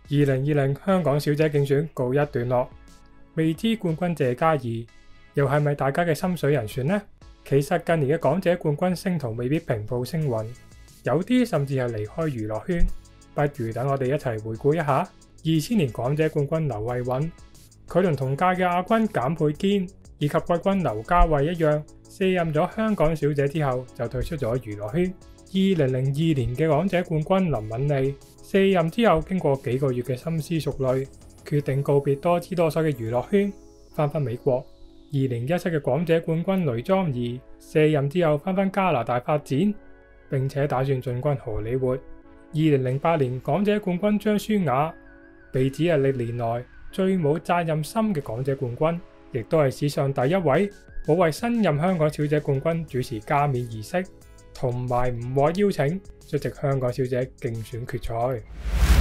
2020香港小姐競選告一段落，未知冠軍謝嘉怡又係咪大家嘅心水人選呢？其實近年嘅港姐冠軍星途未必平步青雲，有啲甚至係離開娛樂圈。不如等我哋一齊回顧一下2000年港姐冠軍劉慧韻，佢同屆嘅亞軍簡佩堅以及季軍劉嘉慧一樣，卸任咗香港小姐之後就退出咗娛樂圈。2002年嘅港姐冠軍林敏莉卸任之後，經過幾個月嘅深思熟慮，決定告別多姿多彩嘅娛樂圈，返美國。2017嘅港姐冠軍雷莊儀卸任之後返加拿大發展，並且打算進軍荷里活。2008年港姐冠軍張舒雅被指係歷年來最冇責任心嘅港姐冠軍，亦都係史上第一位冇為新任香港小姐冠軍主持加冕儀式，同埋唔獲邀請出席香港小姐競選決賽。